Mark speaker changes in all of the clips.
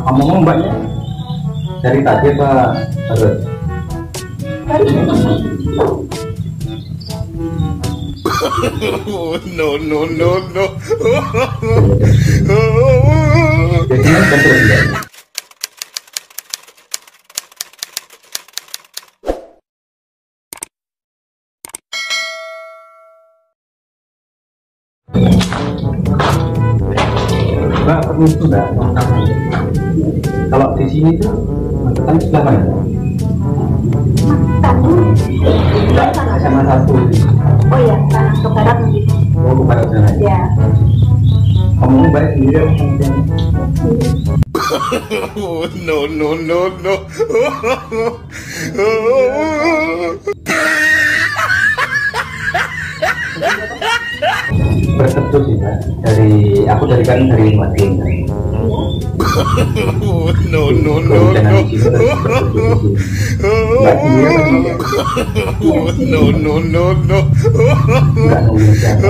Speaker 1: Ngomong mbaknya dari tadi apa harus?
Speaker 2: No, no, no, no.
Speaker 1: Jadinya kontrol ya. Mbak permisi mbak, kalau di sini tuh makan sebelah mana? Mbak sama satu.
Speaker 3: Oh ya, sana ke barat mungkin.
Speaker 1: Oh ke barat sana.
Speaker 3: Ya.
Speaker 1: Ngomong baik sendiri apa
Speaker 2: No, no, no, no.
Speaker 1: bersetuju sih mbak, aku dari Madrid.
Speaker 2: No, no, no, no.
Speaker 1: Mbak sendiri apa sih?
Speaker 2: No, no, no, no.
Speaker 1: Nggak nungguin siapa.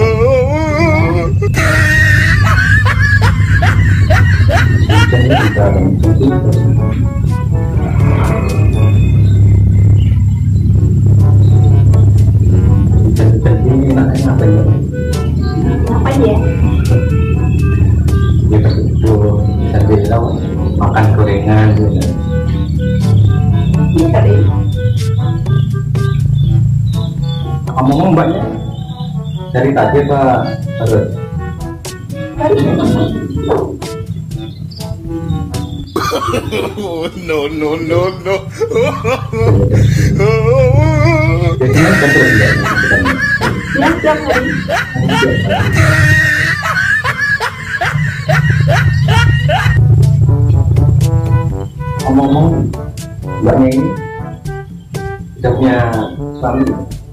Speaker 1: Jadi juga konsumsi. Jadi ini enaknya ngapain ya?
Speaker 3: Ngapain ya?
Speaker 1: Ya begitu sambil makan gorengan gitu.
Speaker 3: Bisa deh.
Speaker 1: Ngomong mbaknya dari tadi apa harus?
Speaker 2: No, no, no, no.
Speaker 1: Jadinya kontrol ya.
Speaker 3: Ya, siap hari.
Speaker 1: Ngomong mbaknya ini sudah punya suami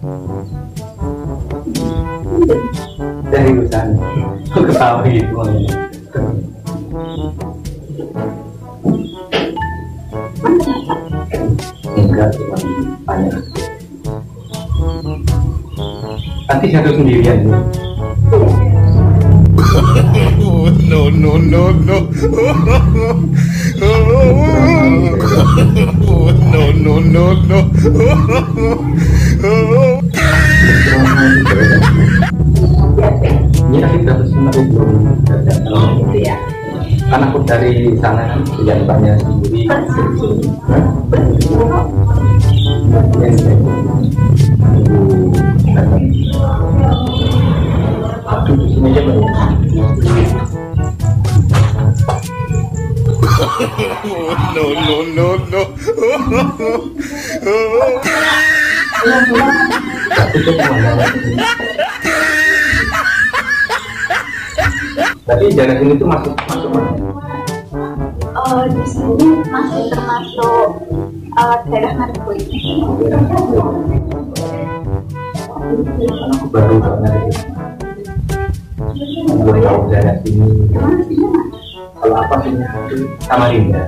Speaker 1: dari usaha. Kok ketawa gitu makanya. Enggak, cuma banyak. Nanti satu sendirian nih.
Speaker 2: No, no, no, no. No, no, no, no.
Speaker 1: Ini nanti berapa sebenarnya belum datang.
Speaker 3: Gitu ya.
Speaker 1: Kan aku dari sana kan yang mbaknya sendiri. Aduh, di sini aja mbak.
Speaker 2: No, no, no, no.
Speaker 1: Tutup kemana? Tapi jarak ini tuh masuk mana?
Speaker 3: Di sini masih termasuk daerah Margo ini.
Speaker 1: Aku baru banget. Belum tahu daerah sini. Kalau apa sih itu Samarinda.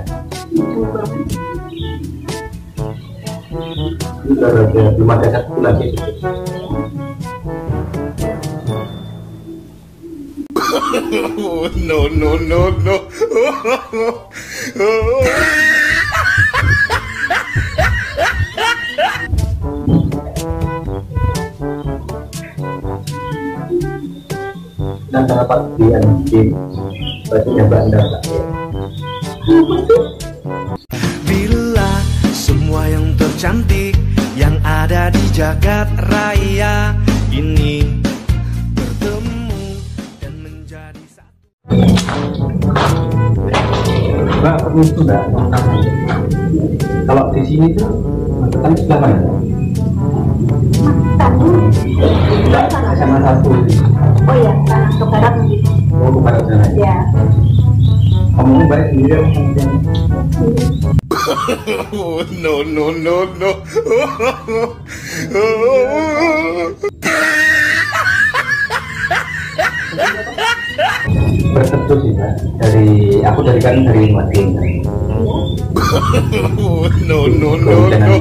Speaker 1: Ini baru ada, belum ada satu lagi.
Speaker 2: No, no, no, no.
Speaker 1: Dan dapat di bajunya Anda Pak.
Speaker 4: Bila semua yang tercantik yang ada di jagat raya ini bertemu dan menjadi satu.
Speaker 1: Mbak permisi mbak, kalau di sini tuh makan sebelah mana? Mbak sama satu.
Speaker 3: Oh ya, sana ke barat mungkin.
Speaker 1: Oh ke barat sana.
Speaker 3: Ya.
Speaker 1: Ngomong baik sendiri apa
Speaker 2: No, no, no, no.
Speaker 1: bersetuju sih mbak, aku dari Madrid.
Speaker 2: No, no, no, no.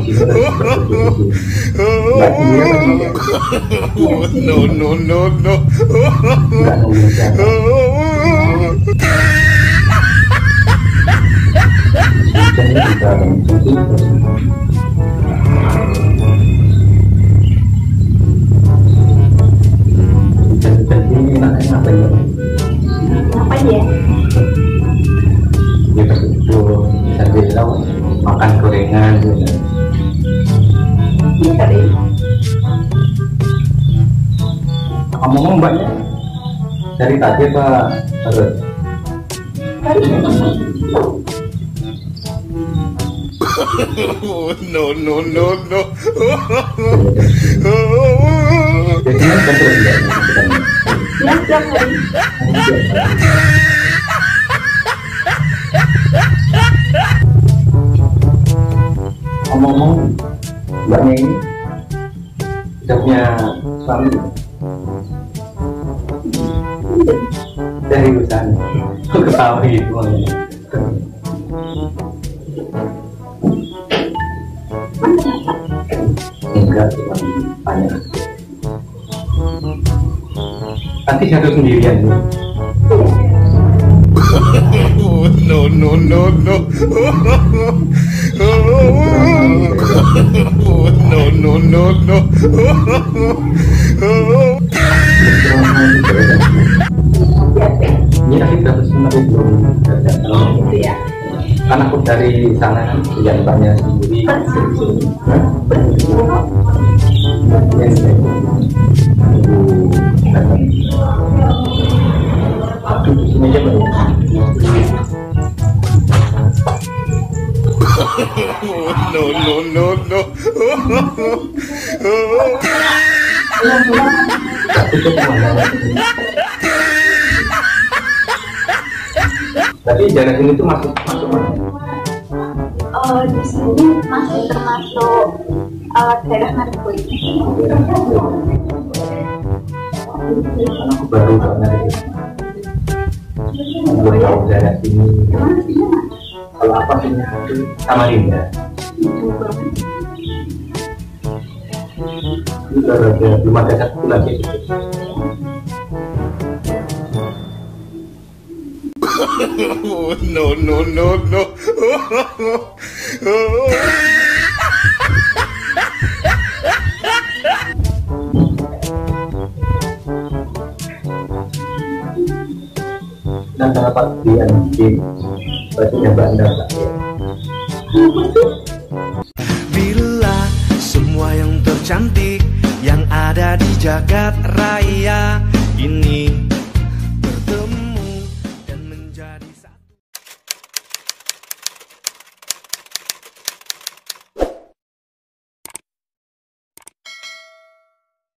Speaker 1: Mbak sendiri apa sih?
Speaker 2: No, no, no, no.
Speaker 1: Nggak nungguin siapa. ini juga konsumsi. Dan ini enaknya ngapain ya?
Speaker 3: Ngapain ya?
Speaker 1: Kita itu sambil makan gorengan gitu.
Speaker 3: Iya kali.
Speaker 1: Ngomong mbaknya dari tadi Pak harus
Speaker 2: No, no, no, no.
Speaker 1: biasanya kan terus ya.
Speaker 3: Ya, siap kali.
Speaker 1: Ngomong mbaknya ini sudah punya suami dari usaha ketawa gitu makanya. Enggak, cuma tanya. Nanti satu sendirian nih.
Speaker 2: No, no, no, no. No, no, no, no.
Speaker 1: Ini aku udah pesen tapi belum ada.
Speaker 3: Gitu ya.
Speaker 1: Kan aku dari sana kan kerjaan mbaknya sendiri.
Speaker 3: Bersih.
Speaker 1: Hah? Yes, aduh, di sini aja baru.
Speaker 2: No, no, no, no.
Speaker 1: Tak tutup mana. Tapi jarak ini tuh masuk mana?
Speaker 3: Di sini masih termasuk daerah Narkoy.
Speaker 1: Aku baru banget. Belum tahu daerah sini. Kalau apa sih itu Samarinda. Ini baru ada belum ada satu lagi.
Speaker 2: No, no, no, no.
Speaker 1: Dan dapat di bajunya Banda Pak.
Speaker 4: Bila semua yang tercantik yang ada di jagat raya ini